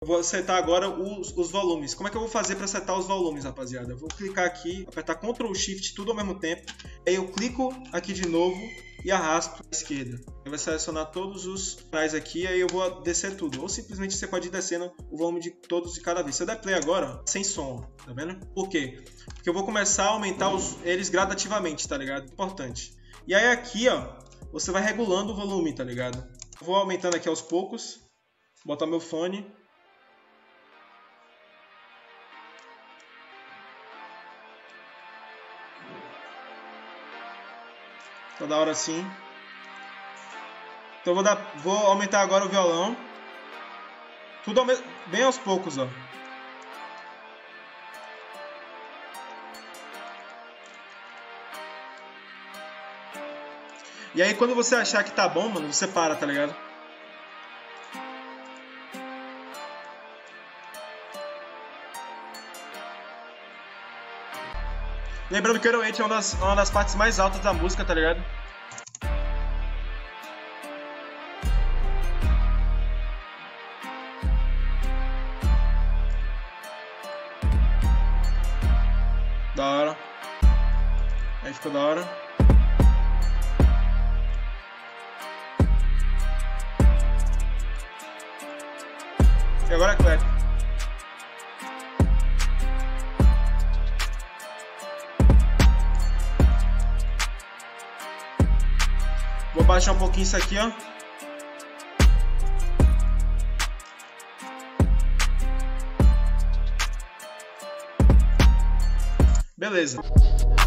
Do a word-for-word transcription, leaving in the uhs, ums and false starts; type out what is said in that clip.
Eu vou setar agora os, os volumes. Como é que eu vou fazer para setar os volumes, rapaziada? Eu vou clicar aqui, apertar control shift tudo ao mesmo tempo. Aí eu clico aqui de novo e arrasto para a esquerda. Aí vai selecionar todos os canais aqui, aí eu vou descer tudo. Ou simplesmente você pode ir descendo o volume de todos de cada vez. Se eu der play agora, sem som, tá vendo? Por quê? Porque eu vou começar a aumentar os, eles gradativamente, tá ligado? Importante. E aí aqui, ó, você vai regulando o volume, tá ligado? Eu vou aumentando aqui aos poucos. Botar meu fone. Tá da hora assim. Então eu vou, dar, vou aumentar agora o violão. Tudo ao bem aos poucos, ó. E aí quando você achar que tá bom, mano, você para, tá ligado? Lembrando que o eight é uma das, uma das partes mais altas da música, tá ligado? Da hora. Aí ficou da hora. E agora é clap. Vou baixar um pouquinho isso aqui, ó. Beleza.